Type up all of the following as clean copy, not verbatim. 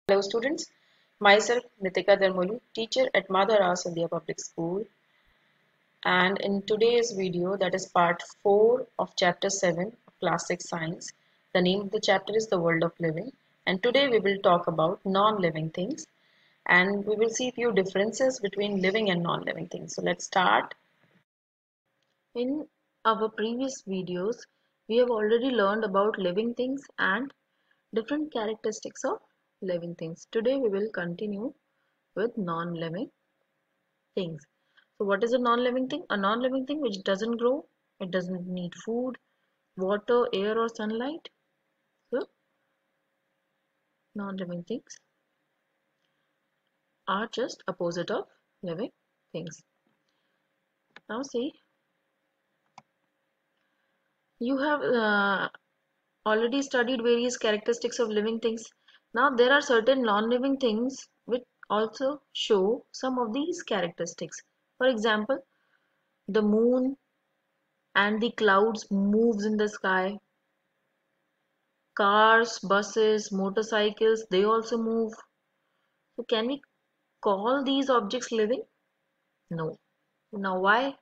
Hello students, myself Nitika Dharmolu, teacher at Mother India Public School, and in today's video, that is part 4 of chapter 7 of class 6 science. The name of the chapter is The World of Living, and today we will talk about non-living things, and we will see a few differences between living and non-living things. So let's start. In our previous videos, we have already learned about living things and different characteristics of living things. Today we will continue with non-living things. So what is a non-living thing? A non-living thing which doesn't grow, it doesn't need food, water, air or sunlight. So non-living things are just opposite of living things. Now see, you have already studied various characteristics of living things. Now there are certain non-living things which also show some of these characteristics. For example, the moon and the clouds moves in the sky. Cars, buses, motorcycles, they also move. So can we call these objects living? No. Now why?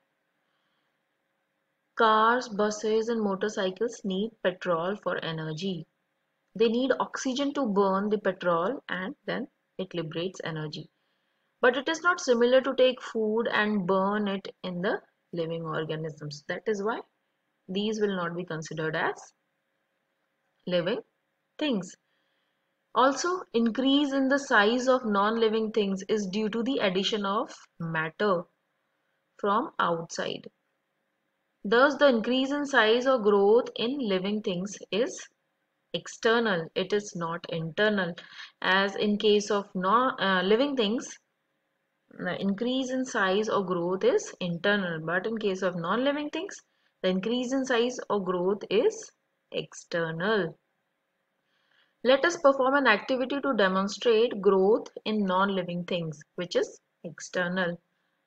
Cars, buses and motorcycles need petrol for energy. They need oxygen to burn the petrol and then it liberates energy. But it is not similar to take food and burn it in the living organisms. That is why these will not be considered as living things. Also, increase in the size of non-living things is due to the addition of matter from outside. Thus, the increase in size or growth in living things is external. It is not internal. As in case of living things, the increase in size or growth is internal. But in case of non-living things, the increase in size or growth is external. Let us perform an activity to demonstrate growth in non-living things, which is external.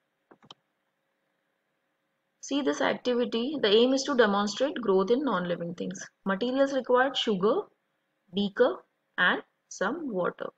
See this activity, the aim is to demonstrate growth in non-living things. Materials required: sugar, beaker and some water.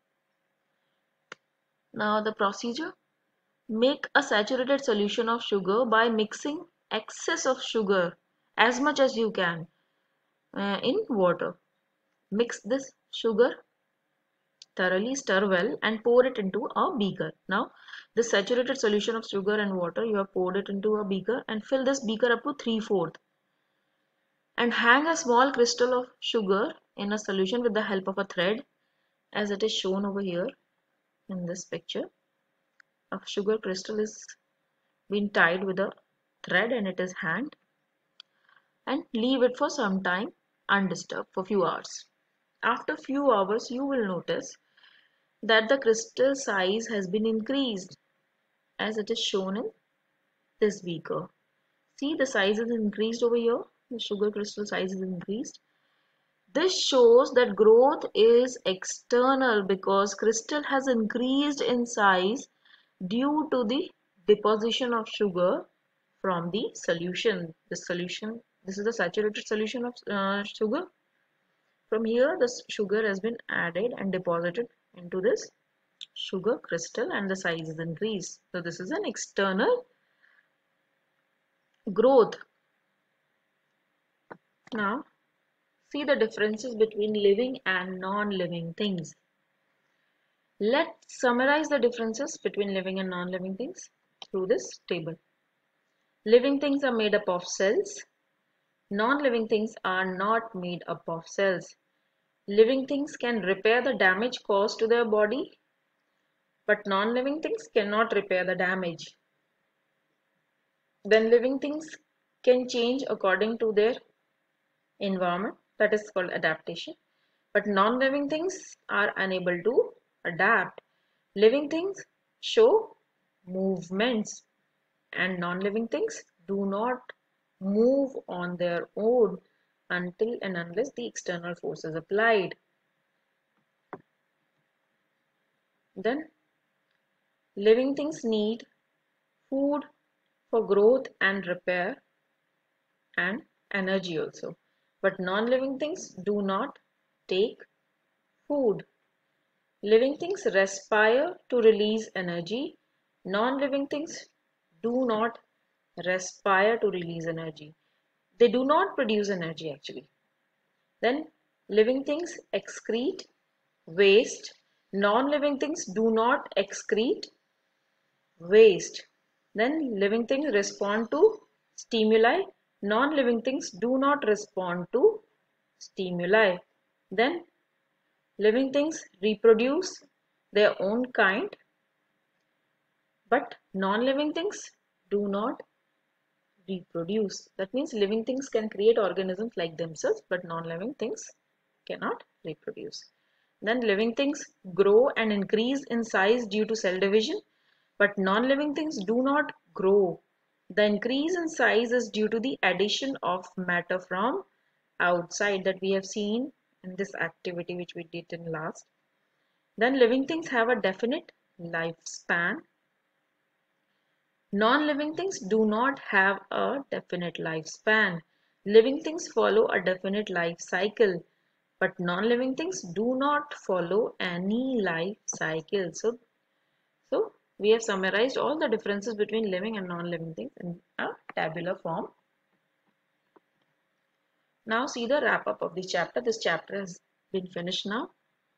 Now the procedure. Make a saturated solution of sugar by mixing excess of sugar as much as you can in water. Mix this sugar thoroughly, stir well and pour it into a beaker. Now this saturated solution of sugar and water, you have poured it into a beaker and fill this beaker up to 3/4 and hang a small crystal of sugar in a solution with the help of a thread, as it is shown over here in this picture. A sugar crystal is being tied with a thread and it is hanged, and leave it for some time undisturbed for few hours. After few hours you will notice that the crystal size has been increased, as it is shown in this beaker. See, the size is increased over here. The sugar crystal size is increased. This shows that growth is external because crystal has increased in size due to the deposition of sugar from the solution. This is the saturated solution of sugar. From here, the sugar has been added and deposited into this sugar crystal and the size is increased. So this is an external growth. Now, see the differences between living and non-living things. Let's summarize the differences between living and non-living things through this table. Living things are made up of cells. Non-living things are not made up of cells. Living things can repair the damage caused to their body, but non-living things cannot repair the damage. Then living things can change according to their environment, that is called adaptation, but non-living things are unable to adapt. Living things show movements and non-living things do not move on their own until and unless the external force is applied. Then living things need food for growth and repair and energy also, but non-living things do not take food. Living things respire to release energy. Non-living things do not respire to release energy. They do not produce energy actually. Then living things excrete waste. Non-living things do not excrete waste. Then living things respond to stimuli. Non-living things do not respond to stimuli. Then living things reproduce their own kind, but non-living things do not reproduce. That means living things can create organisms like themselves, but non-living things cannot reproduce. Then living things grow and increase in size due to cell division, but non-living things do not grow. The increase in size is due to the addition of matter from outside that we have seen in this activity which we did in last. Then living things have a definite lifespan. Non-living things do not have a definite lifespan. Living things follow a definite life cycle, but non-living things do not follow any life cycle. So we have summarized all the differences between living and non-living things in a tabular form. Now see the wrap up of the chapter. This chapter has been finished now.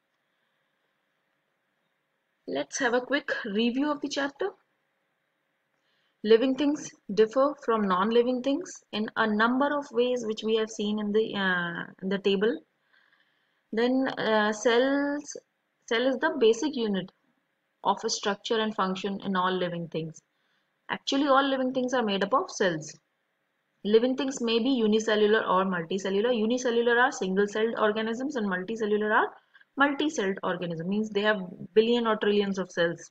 Let's have a quick review of the chapter. Living things differ from non-living things in a number of ways which we have seen in the table. Then cell is the basic unit of a structure and function in all living things. Actually, all living things are made up of cells. Living things may be unicellular or multicellular. Unicellular are single-celled organisms and multicellular are multi-celled organisms. Means they have billion or trillions of cells.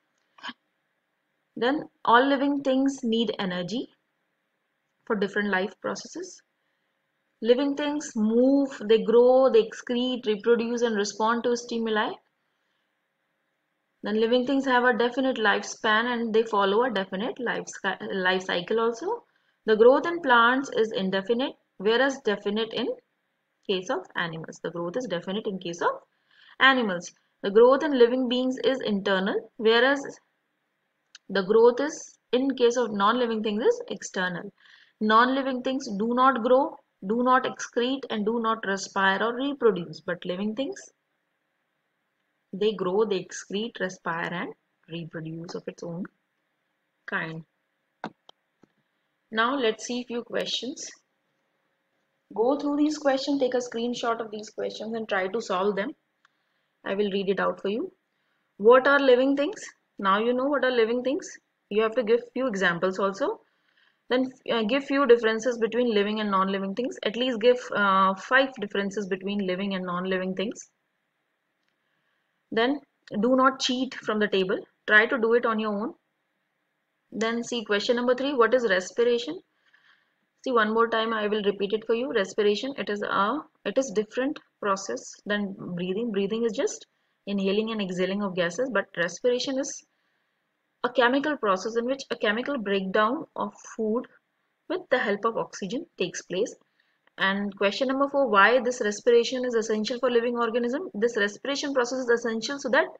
Then all living things need energy for different life processes. Living things move, they grow, they excrete, reproduce and respond to stimuli. Then living things have a definite lifespan and they follow a definite life cycle also. The growth in plants is indefinite, whereas definite in case of animals. The growth is definite in case of animals. The growth in living beings is internal, whereas the growth is in case of non-living things is external. Non-living things do not grow, do not excrete and do not respire or reproduce, but living things, they grow, they excrete, respire and reproduce of its own kind. Now let's see a few questions. Go through these questions, take a screenshot of these questions and try to solve them. I will read it out for you. What are living things? Now you know what are living things. You have to give few examples also. Then give few differences between living and non-living things. At least give 5 differences between living and non-living things. Then do not cheat from the table. Try to do it on your own. Then see question number 3. What is respiration? See one more time. I will repeat it for you. Respiration. It is different process than breathing. Breathing is just inhaling and exhaling of gases. But respiration is a chemical process in which a chemical breakdown of food with the help of oxygen takes place. And question number 4, why this respiration is essential for living organism? This respiration process is essential so that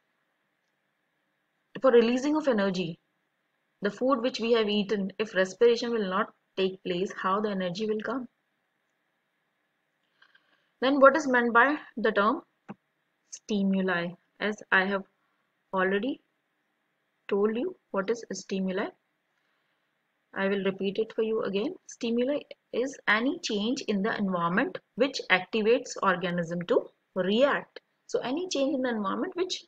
for releasing of energy, the food which we have eaten, if respiration will not take place, how the energy will come? Then what is meant by the term stimuli? As I have already told you what is stimuli. I will repeat it for you again. Stimuli is any change in the environment which activates organism to react. So any change in the environment which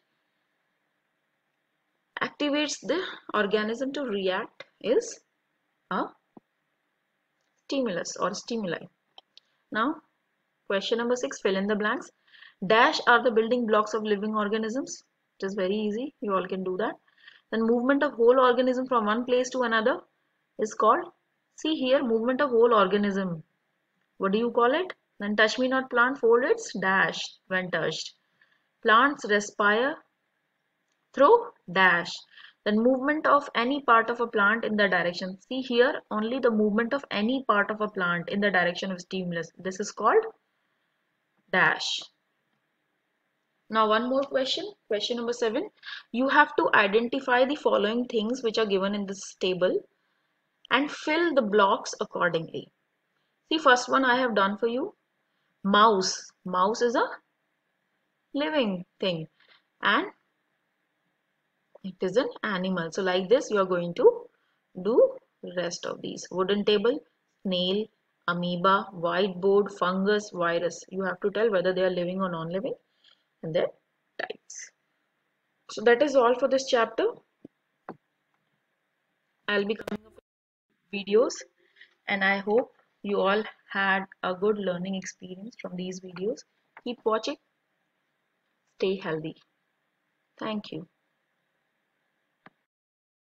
activates the organism to react is a stimulus or stimuli. Now question number 6, fill in the blanks. Dash are the building blocks of living organisms. It is very easy. You all can do that. Then movement of whole organism from one place to another is called, see here, movement of whole organism. What do you call it? Then touch me not plant fold its dash when touched. Plants respire through dash. Then movement of any part of a plant in the direction. See here, only the movement of any part of a plant in the direction of stimulus. This is called dash. Now one more question, question number 7. You have to identify the following things which are given in this table and fill the blocks accordingly. See, first one I have done for you. Mouse. Mouse is a living thing and it is an animal. So like this you are going to do rest of these. Wooden table, snail, amoeba, whiteboard, fungus, virus. You have to tell whether they are living or non-living and their types. So that is all for this chapter. I'll be coming up with videos and I hope you all had a good learning experience from these videos. Keep watching. Stay healthy. Thank you.